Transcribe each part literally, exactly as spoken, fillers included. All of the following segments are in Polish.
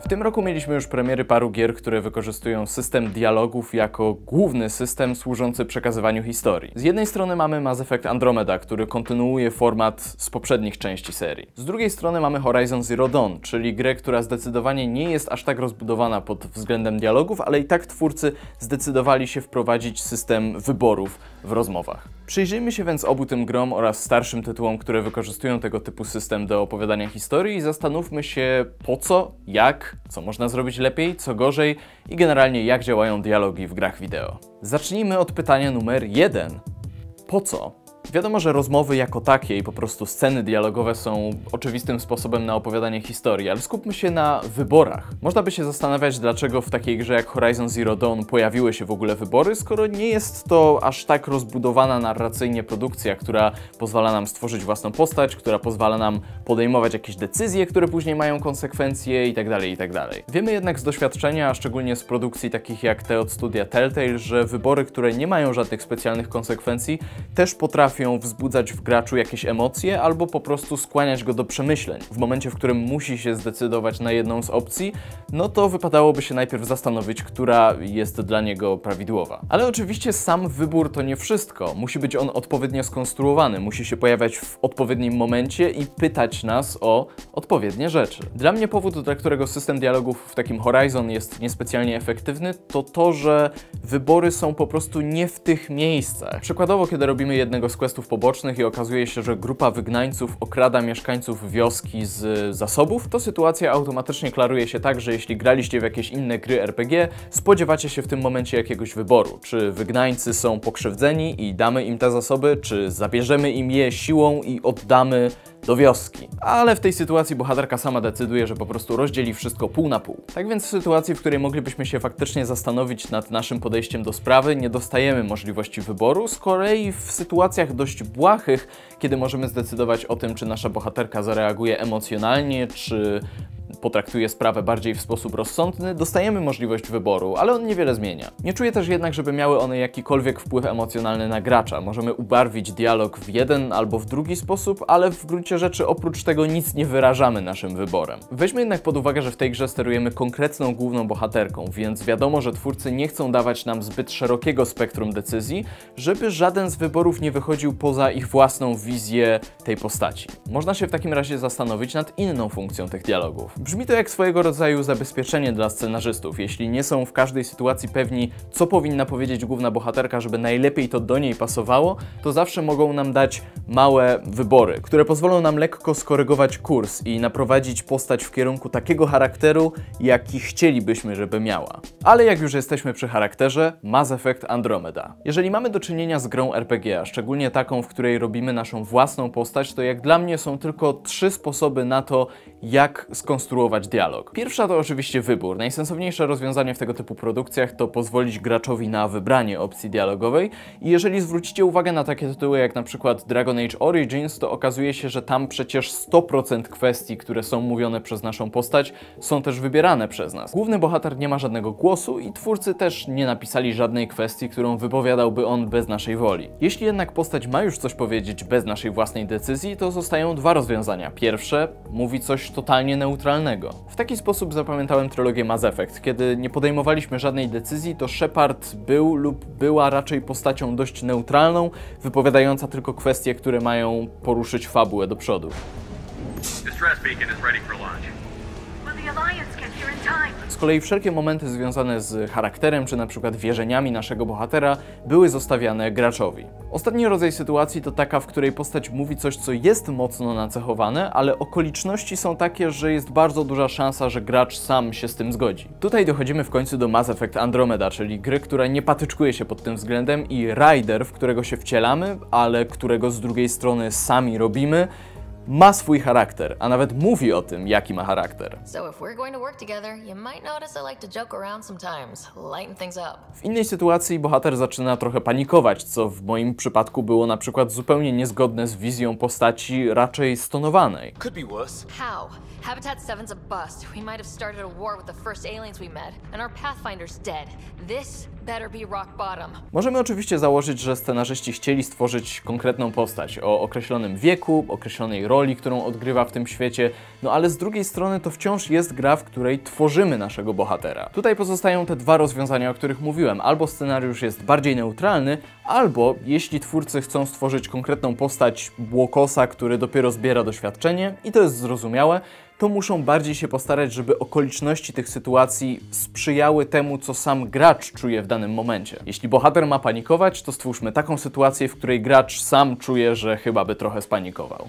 tym roku mieliśmy już premiery paru gier, które wykorzystują system dialogów jako główny system służący przekazywaniu historii. Z jednej strony mamy Mass Effect Andromeda, który kontynuuje format z poprzednich części serii. Z drugiej strony mamy Horizon Zero Dawn, czyli grę, która zdecydowanie nie jest aż tak rozbudowana pod względem dialogów, ale i tak twórcy zdecydowali się wprowadzić system wyborów w rozmowach. Przyjrzyjmy się więc obu tym grom oraz starszym tytułom, które wykorzystują tego typu system do opowiadania historii i zastanówmy się po co, jak, co można zrobić lepiej, co gorzej i generalnie jak działają dialogi w grach wideo. Zacznijmy od pytania numer jeden. Po co? Wiadomo, że rozmowy jako takie i po prostu sceny dialogowe są oczywistym sposobem na opowiadanie historii, ale skupmy się na wyborach. Można by się zastanawiać, dlaczego w takiej grze jak Horizon Zero Dawn pojawiły się w ogóle wybory, skoro nie jest to aż tak rozbudowana narracyjnie produkcja, która pozwala nam stworzyć własną postać, która pozwala nam podejmować jakieś decyzje, które później mają konsekwencje itd., itd. Wiemy jednak z doświadczenia, a szczególnie z produkcji takich jak te od studia Telltale, że wybory, które nie mają żadnych specjalnych konsekwencji, też potrafią wzbudzać w graczu jakieś emocje albo po prostu skłaniać go do przemyśleń. W momencie, w którym musi się zdecydować na jedną z opcji, no to wypadałoby się najpierw zastanowić, która jest dla niego prawidłowa. Ale oczywiście sam wybór to nie wszystko. Musi być on odpowiednio skonstruowany, musi się pojawiać w odpowiednim momencie i pytać nas o odpowiednie rzeczy. Dla mnie powód, dla którego system dialogów w takim Horizon jest niespecjalnie efektywny, to to, że wybory są po prostu nie w tych miejscach. Przykładowo, kiedy robimy jednego z questów pobocznych i okazuje się, że grupa wygnańców okrada mieszkańców wioski z zasobów, to sytuacja automatycznie klaruje się tak, że jeśli graliście w jakieś inne gry R P G, spodziewacie się w tym momencie jakiegoś wyboru. Czy wygnańcy są pokrzywdzeni i damy im te zasoby, czy zabierzemy im je siłą i oddamy do wioski. Ale w tej sytuacji bohaterka sama decyduje, że po prostu rozdzieli wszystko pół na pół. Tak więc w sytuacji, w której moglibyśmy się faktycznie zastanowić nad naszym podejściem do sprawy, nie dostajemy możliwości wyboru, z kolei w sytuacjach dość błahych, kiedy możemy zdecydować o tym, czy nasza bohaterka zareaguje emocjonalnie, czy potraktuje sprawę bardziej w sposób rozsądny, dostajemy możliwość wyboru, ale on niewiele zmienia. Nie czuję też jednak, żeby miały one jakikolwiek wpływ emocjonalny na gracza. Możemy ubarwić dialog w jeden albo w drugi sposób, ale w gruncie rzeczy oprócz tego nic nie wyrażamy naszym wyborem. Weźmy jednak pod uwagę, że w tej grze sterujemy konkretną główną bohaterką, więc wiadomo, że twórcy nie chcą dawać nam zbyt szerokiego spektrum decyzji, żeby żaden z wyborów nie wychodził poza ich własną wizję tej postaci. Można się w takim razie zastanowić nad inną funkcją tych dialogów. Brzmi to jak swojego rodzaju zabezpieczenie dla scenarzystów. Jeśli nie są w każdej sytuacji pewni, co powinna powiedzieć główna bohaterka, żeby najlepiej to do niej pasowało, to zawsze mogą nam dać małe wybory, które pozwolą nam lekko skorygować kurs i naprowadzić postać w kierunku takiego charakteru, jaki chcielibyśmy, żeby miała. Ale jak już jesteśmy przy charakterze, Mass Effect Andromeda. Jeżeli mamy do czynienia z grą R P G, a szczególnie taką, w której robimy naszą własną postać, to jak dla mnie są tylko trzy sposoby na to, jak skonstruować dialog. Pierwsza to oczywiście wybór. Najsensowniejsze rozwiązanie w tego typu produkcjach to pozwolić graczowi na wybranie opcji dialogowej i jeżeli zwrócicie uwagę na takie tytuły jak na przykład Dragon Age Origins, to okazuje się, że tam przecież sto procent kwestii, które są mówione przez naszą postać, są też wybierane przez nas. Główny bohater nie ma żadnego głosu i twórcy też nie napisali żadnej kwestii, którą wypowiadałby on bez naszej woli. Jeśli jednak postać ma już coś powiedzieć bez naszej własnej decyzji, to zostają dwa rozwiązania. Pierwsze, mówi coś totalnie neutralnego. W taki sposób zapamiętałem trylogię Mass Effect. Kiedy nie podejmowaliśmy żadnej decyzji, to Shepard był lub była raczej postacią dość neutralną, wypowiadająca tylko kwestie, które mają poruszyć fabułę do przodu. Z kolei wszelkie momenty związane z charakterem, czy na przykład wierzeniami naszego bohatera były zostawiane graczowi. Ostatni rodzaj sytuacji to taka, w której postać mówi coś, co jest mocno nacechowane, ale okoliczności są takie, że jest bardzo duża szansa, że gracz sam się z tym zgodzi. Tutaj dochodzimy w końcu do Mass Effect Andromeda, czyli gry, która nie patyczkuje się pod tym względem i Ryder, w którego się wcielamy, ale którego z drugiej strony sami robimy, ma swój charakter, a nawet mówi o tym, jaki ma charakter. W innej sytuacji bohater zaczyna trochę panikować, co w moim przypadku było na przykład zupełnie niezgodne z wizją postaci raczej stonowanej. How? Habitat seven's a bust. We might have started a war with the first aliens we met, and our Pathfinder's dead. This better be rock bottom. Możemy oczywiście założyć, że scenarzyści chcieli stworzyć konkretną postać o określonym wieku, określonej roli, roli, którą odgrywa w tym świecie, no ale z drugiej strony to wciąż jest gra, w której tworzymy naszego bohatera. Tutaj pozostają te dwa rozwiązania, o których mówiłem. Albo scenariusz jest bardziej neutralny, albo jeśli twórcy chcą stworzyć konkretną postać Błokosa, który dopiero zbiera doświadczenie, i to jest zrozumiałe, to muszą bardziej się postarać, żeby okoliczności tych sytuacji sprzyjały temu, co sam gracz czuje w danym momencie. Jeśli bohater ma panikować, to stwórzmy taką sytuację, w której gracz sam czuje, że chyba by trochę spanikował.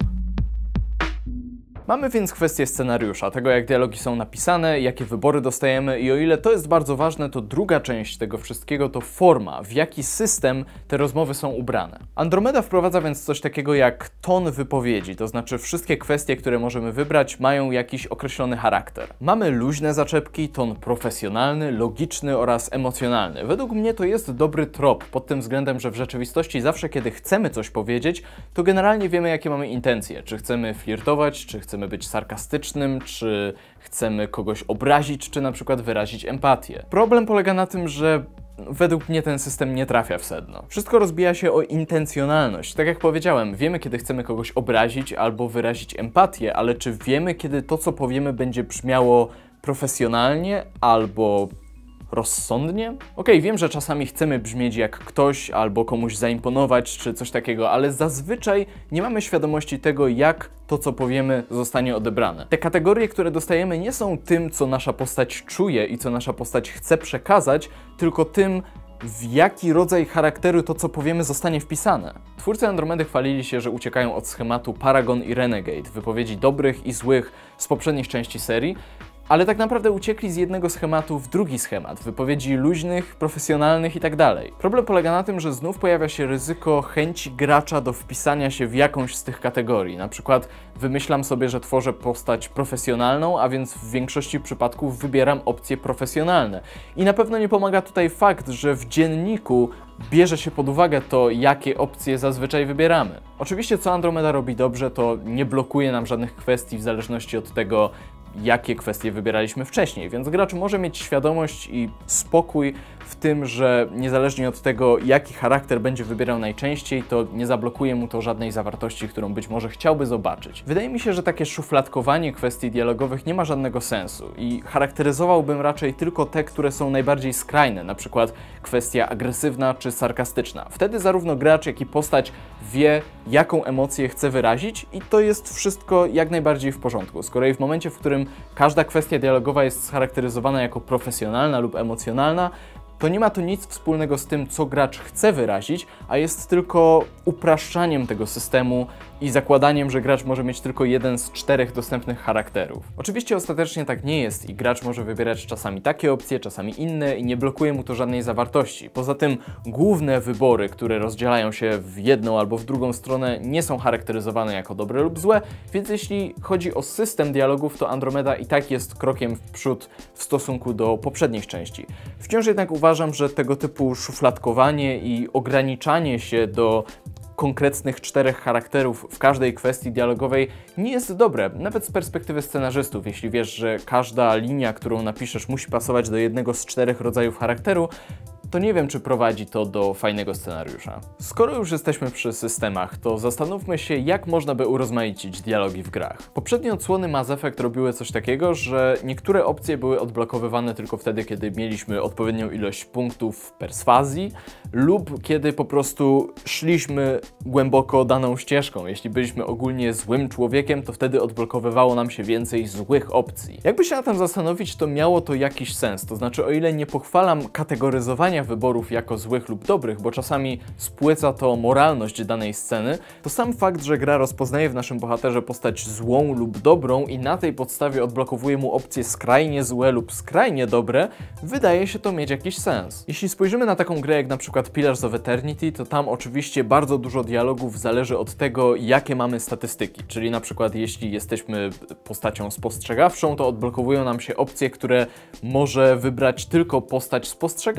Mamy więc kwestię scenariusza, tego jak dialogi są napisane, jakie wybory dostajemy i o ile to jest bardzo ważne, to druga część tego wszystkiego to forma, w jaki system te rozmowy są ubrane. Andromeda wprowadza więc coś takiego jak ton wypowiedzi, to znaczy wszystkie kwestie, które możemy wybrać, mają jakiś określony charakter. Mamy luźne zaczepki, ton profesjonalny, logiczny oraz emocjonalny. Według mnie to jest dobry trop pod tym względem, że w rzeczywistości zawsze kiedy chcemy coś powiedzieć, to generalnie wiemy jakie mamy intencje, czy chcemy flirtować, czy chcemy być sarkastycznym, czy chcemy kogoś obrazić, czy na przykład wyrazić empatię. Problem polega na tym, że według mnie ten system nie trafia w sedno. Wszystko rozbija się o intencjonalność. Tak jak powiedziałem, wiemy kiedy chcemy kogoś obrazić albo wyrazić empatię, ale czy wiemy kiedy to co powiemy będzie brzmiało profesjonalnie albo rozsądnie? Okej, okay, wiem, że czasami chcemy brzmieć jak ktoś albo komuś zaimponować czy coś takiego, ale zazwyczaj nie mamy świadomości tego, jak to, co powiemy, zostanie odebrane. Te kategorie, które dostajemy, nie są tym, co nasza postać czuje i co nasza postać chce przekazać, tylko tym, w jaki rodzaj charakteru to, co powiemy, zostanie wpisane. Twórcy Andromedy chwalili się, że uciekają od schematu Paragon i Renegade, wypowiedzi dobrych i złych z poprzednich części serii, ale tak naprawdę uciekli z jednego schematu w drugi schemat, wypowiedzi luźnych, profesjonalnych i tak dalej. Problem polega na tym, że znów pojawia się ryzyko chęci gracza do wpisania się w jakąś z tych kategorii. Na przykład wymyślam sobie, że tworzę postać profesjonalną, a więc w większości przypadków wybieram opcje profesjonalne. I na pewno nie pomaga tutaj fakt, że w dzienniku bierze się pod uwagę to, jakie opcje zazwyczaj wybieramy. Oczywiście co Andromeda robi dobrze, to nie blokuje nam żadnych kwestii w zależności od tego, jakie kwestie wybieraliśmy wcześniej, więc gracz może mieć świadomość i spokój w tym, że niezależnie od tego, jaki charakter będzie wybierał najczęściej, to nie zablokuje mu to żadnej zawartości, którą być może chciałby zobaczyć. Wydaje mi się, że takie szufladkowanie kwestii dialogowych nie ma żadnego sensu i charakteryzowałbym raczej tylko te, które są najbardziej skrajne, na przykład kwestia agresywna czy sarkastyczna. Wtedy zarówno gracz, jak i postać wie, jaką emocję chce wyrazić i to jest wszystko jak najbardziej w porządku. Z kolei w momencie, w którym każda kwestia dialogowa jest scharakteryzowana jako profesjonalna lub emocjonalna, to nie ma to nic wspólnego z tym, co gracz chce wyrazić, a jest tylko upraszczaniem tego systemu i zakładaniem, że gracz może mieć tylko jeden z czterech dostępnych charakterów. Oczywiście ostatecznie tak nie jest i gracz może wybierać czasami takie opcje, czasami inne i nie blokuje mu to żadnej zawartości. Poza tym główne wybory, które rozdzielają się w jedną albo w drugą stronę, nie są charakteryzowane jako dobre lub złe, więc jeśli chodzi o system dialogów, to Andromeda i tak jest krokiem w przód w stosunku do poprzednich części. Wciąż jednak uważam, że tego typu szufladkowanie i ograniczanie się do konkretnych czterech charakterów w każdej kwestii dialogowej nie jest dobre, nawet z perspektywy scenarzystów. Jeśli wiesz, że każda linia, którą napiszesz, musi pasować do jednego z czterech rodzajów charakteru, to nie wiem, czy prowadzi to do fajnego scenariusza. Skoro już jesteśmy przy systemach, to zastanówmy się, jak można by urozmaicić dialogi w grach. Poprzednie odsłony Mass Effect robiły coś takiego, że niektóre opcje były odblokowywane tylko wtedy, kiedy mieliśmy odpowiednią ilość punktów perswazji lub kiedy po prostu szliśmy głęboko daną ścieżką. Jeśli byliśmy ogólnie złym człowiekiem, to wtedy odblokowywało nam się więcej złych opcji. Jakby się na tym zastanowić, to miało to jakiś sens. To znaczy, o ile nie pochwalam kategoryzowania wyborów jako złych lub dobrych, bo czasami spłyca to moralność danej sceny, to sam fakt, że gra rozpoznaje w naszym bohaterze postać złą lub dobrą i na tej podstawie odblokowuje mu opcje skrajnie złe lub skrajnie dobre, wydaje się to mieć jakiś sens. Jeśli spojrzymy na taką grę jak na przykład Pillars of Eternity, to tam oczywiście bardzo dużo dialogów zależy od tego, jakie mamy statystyki, czyli na przykład jeśli jesteśmy postacią spostrzegawczą, to odblokowują nam się opcje, które może wybrać tylko postać spostrzegawcza, co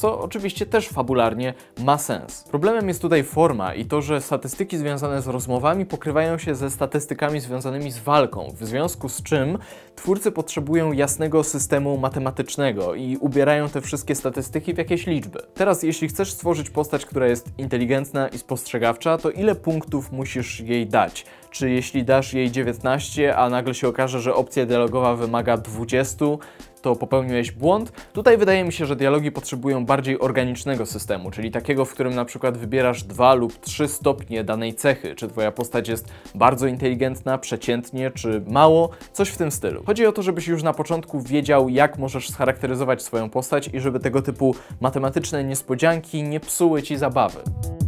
co oczywiście też fabularnie ma sens. Problemem jest tutaj forma i to, że statystyki związane z rozmowami pokrywają się ze statystykami związanymi z walką, w związku z czym twórcy potrzebują jasnego systemu matematycznego i ubierają te wszystkie statystyki w jakieś liczby. Teraz, jeśli chcesz stworzyć postać, która jest inteligentna i spostrzegawcza, to ile punktów musisz jej dać? Czy jeśli dasz jej dziewiętnaście, a nagle się okaże, że opcja dialogowa wymaga dwudziestu, to popełniłeś błąd? Tutaj wydaje mi się, że dialogi potrzebują bardziej organicznego systemu, czyli takiego, w którym na przykład wybierasz dwa lub trzy stopnie danej cechy, czy twoja postać jest bardzo inteligentna, przeciętnie, czy mało, coś w tym stylu. Chodzi o to, żebyś już na początku wiedział, jak możesz scharakteryzować swoją postać i żeby tego typu matematyczne niespodzianki nie psuły ci zabawy.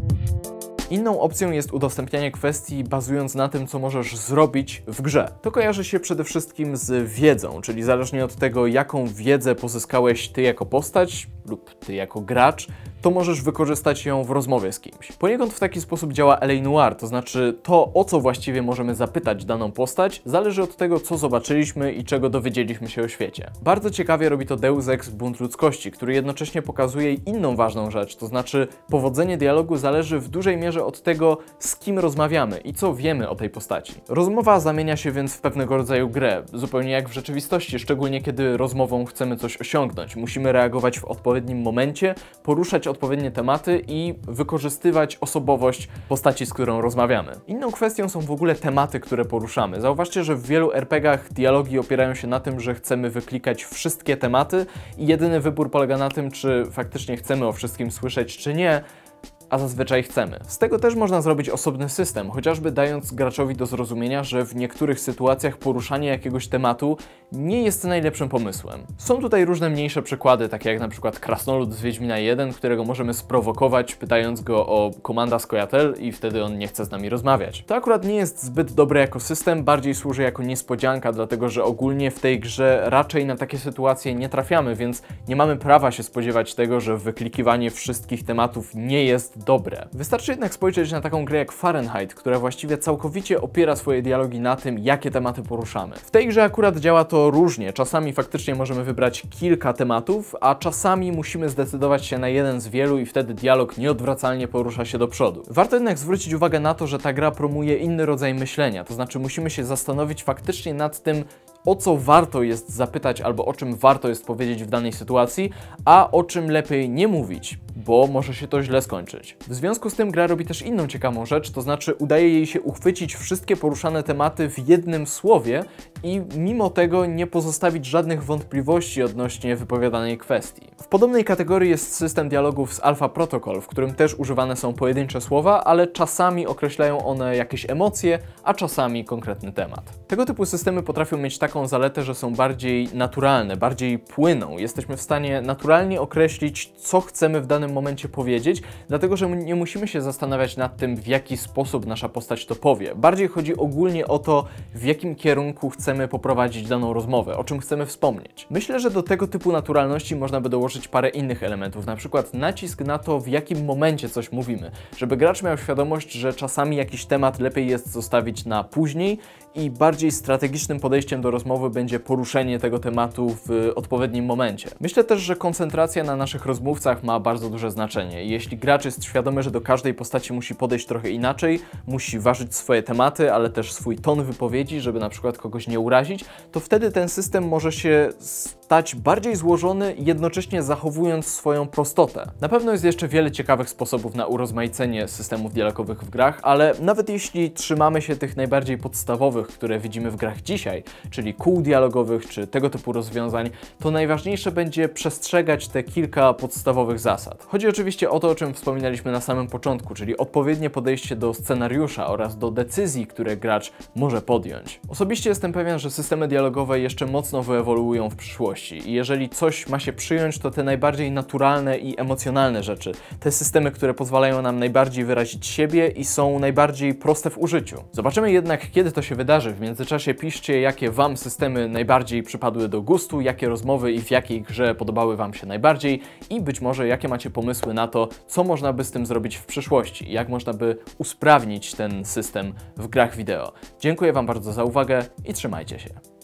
Inną opcją jest udostępnianie kwestii bazując na tym, co możesz zrobić w grze. To kojarzy się przede wszystkim z wiedzą, czyli zależnie od tego, jaką wiedzę pozyskałeś ty jako postać lub ty jako gracz, to możesz wykorzystać ją w rozmowie z kimś. Poniekąd w taki sposób działa L A Noire, to znaczy to, o co właściwie możemy zapytać daną postać, zależy od tego, co zobaczyliśmy i czego dowiedzieliśmy się o świecie. Bardzo ciekawie robi to Deus Ex Bunt Ludzkości, który jednocześnie pokazuje inną ważną rzecz, to znaczy powodzenie dialogu zależy w dużej mierze od tego, z kim rozmawiamy i co wiemy o tej postaci. Rozmowa zamienia się więc w pewnego rodzaju grę, zupełnie jak w rzeczywistości, szczególnie kiedy rozmową chcemy coś osiągnąć. Musimy reagować w odpowiednim momencie, poruszać odpowiednie tematy i wykorzystywać osobowość postaci, z którą rozmawiamy. Inną kwestią są w ogóle tematy, które poruszamy. Zauważcie, że w wielu er pe gach dialogi opierają się na tym, że chcemy wyklikać wszystkie tematy i jedyny wybór polega na tym, czy faktycznie chcemy o wszystkim słyszeć, czy nie, a zazwyczaj chcemy. Z tego też można zrobić osobny system, chociażby dając graczowi do zrozumienia, że w niektórych sytuacjach poruszanie jakiegoś tematu nie jest najlepszym pomysłem. Są tutaj różne mniejsze przykłady, takie jak na przykład Krasnolud z Wiedźmina jeden, którego możemy sprowokować, pytając go o komanda Skojatel i wtedy on nie chce z nami rozmawiać. To akurat nie jest zbyt dobre jako system, bardziej służy jako niespodzianka, dlatego że ogólnie w tej grze raczej na takie sytuacje nie trafiamy, więc nie mamy prawa się spodziewać tego, że wyklikiwanie wszystkich tematów nie jest dobre. Wystarczy jednak spojrzeć na taką grę jak Fahrenheit, która właściwie całkowicie opiera swoje dialogi na tym, jakie tematy poruszamy. W tej grze akurat działa to różnie. Czasami faktycznie możemy wybrać kilka tematów, a czasami musimy zdecydować się na jeden z wielu i wtedy dialog nieodwracalnie porusza się do przodu. Warto jednak zwrócić uwagę na to, że ta gra promuje inny rodzaj myślenia, to znaczy musimy się zastanowić faktycznie nad tym, o co warto jest zapytać albo o czym warto jest powiedzieć w danej sytuacji, a o czym lepiej nie mówić, bo może się to źle skończyć. W związku z tym gra robi też inną ciekawą rzecz, to znaczy udaje jej się uchwycić wszystkie poruszane tematy w jednym słowie i mimo tego nie pozostawić żadnych wątpliwości odnośnie wypowiadanej kwestii. W podobnej kategorii jest system dialogów z Alpha Protocol, w którym też używane są pojedyncze słowa, ale czasami określają one jakieś emocje, a czasami konkretny temat. Tego typu systemy potrafią mieć taką zaletę, że są bardziej naturalne, bardziej płyną. Jesteśmy w stanie naturalnie określić, co chcemy w danym momencie powiedzieć, dlatego że nie musimy się zastanawiać nad tym, w jaki sposób nasza postać to powie. Bardziej chodzi ogólnie o to, w jakim kierunku chcemy poprowadzić daną rozmowę, o czym chcemy wspomnieć. Myślę, że do tego typu naturalności można by dołożyć parę innych elementów, na przykład nacisk na to, w jakim momencie coś mówimy, żeby gracz miał świadomość, że czasami jakiś temat lepiej jest zostawić na później i bardziej strategicznym podejściem do rozmowy będzie poruszenie tego tematu w odpowiednim momencie. Myślę też, że koncentracja na naszych rozmówcach ma bardzo duże znaczenie. Jeśli gracz jest świadomy, że do każdej postaci musi podejść trochę inaczej, musi ważyć swoje tematy, ale też swój ton wypowiedzi, żeby na przykład kogoś nie urazić, to wtedy ten system może się stać bardziej złożony, jednocześnie zachowując swoją prostotę. Na pewno jest jeszcze wiele ciekawych sposobów na urozmaicenie systemów dialogowych w grach, ale nawet jeśli trzymamy się tych najbardziej podstawowych, które widzimy w grach dzisiaj, czyli kół dialogowych czy tego typu rozwiązań, to najważniejsze będzie przestrzegać te kilka podstawowych zasad. Chodzi oczywiście o to, o czym wspominaliśmy na samym początku, czyli odpowiednie podejście do scenariusza oraz do decyzji, które gracz może podjąć. Osobiście jestem pewien, że systemy dialogowe jeszcze mocno wyewoluują w przyszłości i jeżeli coś ma się przyjąć, to te najbardziej naturalne i emocjonalne rzeczy, te systemy, które pozwalają nam najbardziej wyrazić siebie i są najbardziej proste w użyciu. Zobaczymy jednak, kiedy to się wydarzy. W międzyczasie piszcie, jakie Wam systemy najbardziej przypadły do gustu, jakie rozmowy i w jakiej grze podobały Wam się najbardziej i być może jakie macie pomysły na to, co można by z tym zrobić w przyszłości, jak można by usprawnić ten system w grach wideo. Dziękuję Wam bardzo za uwagę i trzymajcie się.